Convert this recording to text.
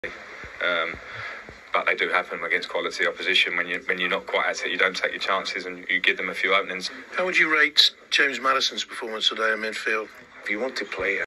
But they do happen against quality opposition. When you're not quite at it, you don't take your chances and you give them a few openings. How would you rate James Maddison's performance today in midfield? If you want to play